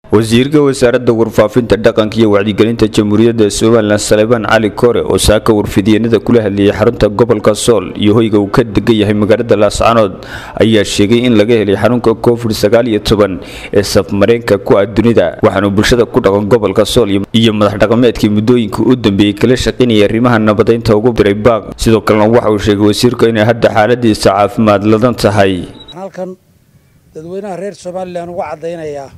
wasiirka wasaaradda warfaafinta dhaqanka iyo wacyigelinta jamhuuriyadda Soomaaliland Salebaan Cali Kore oo saaka warfidiyeenada kula hadlayay xarunta gobolka Sool iyo hoyga uu ka degan yahay magaalada Laascaanood ayaa sheegay in laga helay xarunka COVID-19 ee safmareenka ku dunida waxaana bulshada ku dhaqan gobolka Sool iyo madax dhaqameedkii muddooyinka u dambeeyay kala shaqeynaya arrimaha nabadeynta ugu diray baaq sidoo kalena waxa uu sheegay wasiirka in hadda xaaladiisa caafimaad ladan tahay halkan dadweynaha reer Soomaaliland ugu cadeynaya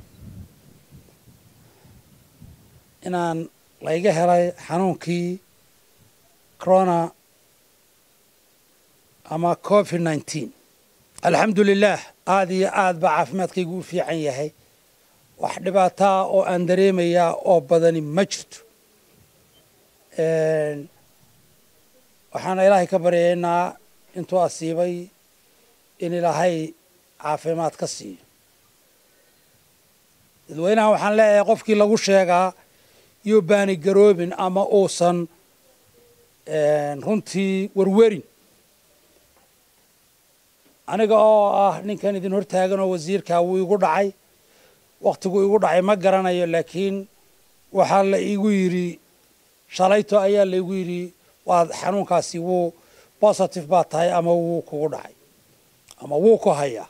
inaan layga helay xanuunkii corona ama COVID-19 alxamdulillah aad iyo aad ba caafimaadkaygu u fiican yahay wax dhibaato oo aan dareemaya oo badani ma jirto waxaan ilaahay ka baryaynaa intuu asiibay in ilaahay caafimaad ka siiyo dadweynaha waxaan leeyahay qofkii lagu sheegaa iyo baani garoobin ama uusan runtii warwarin aniga oo ah ninkan idin hortaagan oo wasiirka wuu igu dhacay waqtigu igu dhacay ma garanayo laakiin waxaa la igu yiri shalayto ayaa la igu yiri waa xanuunkaasi wuu positive baa tahay ama wuu kugu dhacay ama wuu ku hayaa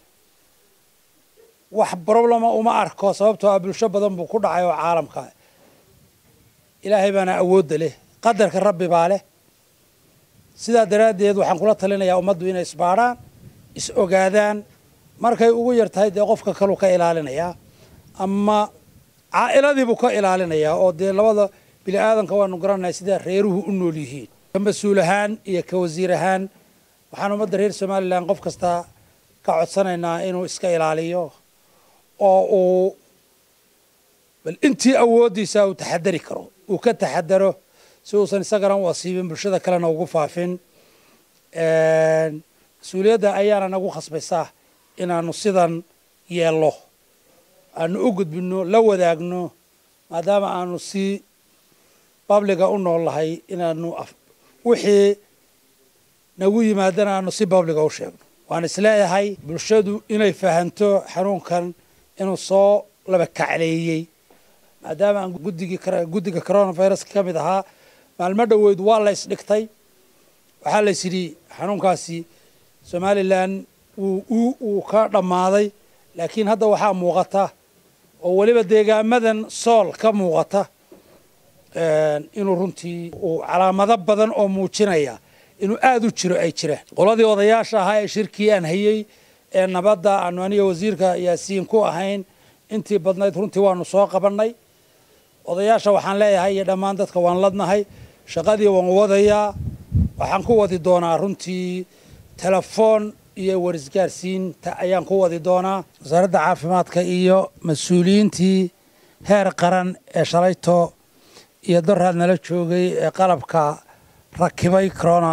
wax problem uma arko sababtoo ah bulsho badan buu ku dhacay oo caalamka ilaahay baana awood leh qadarka rabbi baa leh sida daraadeed waxaan kula talinayaa ummaddu inay isbaaraan is ogaadaan markay ugu yartahay qofka kale ka ilaalinaya ama caa'iladii buu ka ilaalinaya oo labada bini aadanka waanu garanay sida reeruhu u nool yihiin ka mas'uul ahaan iyo ka wasiir ahaan waxaan ummadda reer Soomaaliland qof kasta ka codsanaynaa inuu iska ilaaliyo oo uu bal intii awoodiisa uu taxadari karo uu ka taxadaro si uusan isagana u asiibin bulshada kalena ugu faafin mas'uuliyadda ayaana nagu khasbaysaa inaanu sidan yeelo aanu u gudbino la wadaagno maadaama aanu si publica u noolahay inaanu wixii nagu yimaadana aanu si publica u sheegno waan isleeyahay bulshadu inay fahanto xanuunkan inuu soo laba kacleeyay maadaama aan guddiga coronavirus ka mid ahaa maalmo dhaweyd waa la isdhigtay waxaa la yidhi xanuunkaasi Somaliland uu ka dhammaaday laakiin hadda waxaa muuqata oo waliba deegaamadan Sool ka muuqata inuu runtii uu calaamado badan oo muujinaya inuu aad u jiro ay jiraan qoladii odayaasha ahaa ee shirkii aan hayay ee nabadda aanu aniga wasiirka Yaasiin ku ahayn intii badnayd runtii waanu soo qabanay odayaasha waxaan leeyahay iyo dhammaan dadka waan ladnahay shaqadii waan wadayaa waxaan ku wadi doonaa runtii telefoon iyo warisgaarsiinta ayaan ku wadi doonaa wasaaradda caafimaadka iyo mas'uuliyiintii heer qaran ee shalayto iyo daraad nala joogay ee qalabka rakibay corona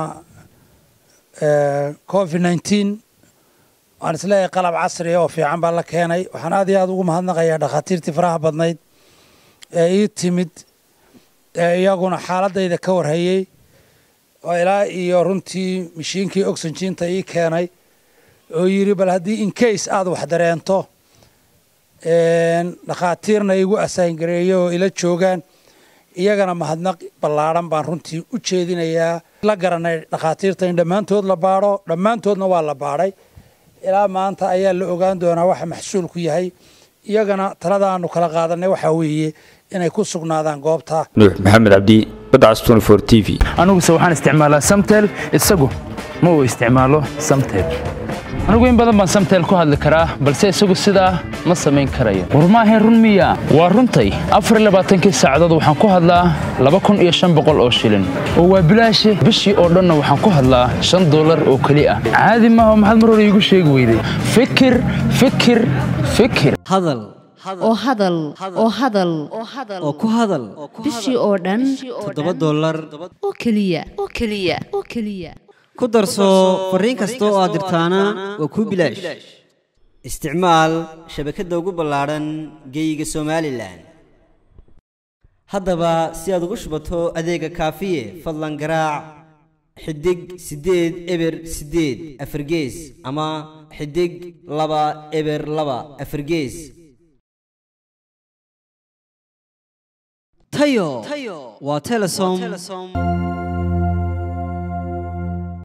COVID-19 waan isleeyahay qalab casri oo fiican baa la keenay waxaan aad iyo aad ugu mahadnaqayaa dhakhaatiirtii faraha badnayd ee ii timid iyaguna xaaladayda ka warhayay oo ilaa iyo runtii mishiinkii oxygen-ta ii keenay oo yiri bal haddii in case aad wax dareento dhakhaatiirna igu assign gareeyo oo ila joogaan iyagana mahadnaq ballaaran baan runtii u jeedinayaa la garanay dhakhaatiirta in dhammaantood la baaro dhammaantoodna waa la baaray ilaa maanta ayaa la ogaan doonaa waxa maxsuulku yahay iyagana talada aanu kala qaadanay waxa weeye inay ku sugnaadaan goobta Nuux Maxamed Cabdi Badcas 24 TV anigu waxaan isticmaalaa Samtel isagu ma uu isticmaalo Samtel anigu in badan baan Samtel ku hadli karaa balse isagu sidaa ma sameyn karayo war ma ahayn run miya waa runtay 24 saacadood waxaan ku hadlaa 2500 oo shilin oo waa bilaash bishii oo dhan waxaan ku hadlaa $5 oo kali ah caadi ma aha maxaad mar hore igu sheegi weyday fikir hadal oo ku hadal bishii oo dhan $7 oo kaliya ku darso fariin kasta oo aad dirtaana waa ku bilaash isticmaal shabakadda ugu ballaaran geyga Somaliland haddaba si aad ugu shubato adeega kaafiye fadlan garaac xidig 8 eber 8 afargees ama xidig 2 eber 2 afargees tayo waa Telesom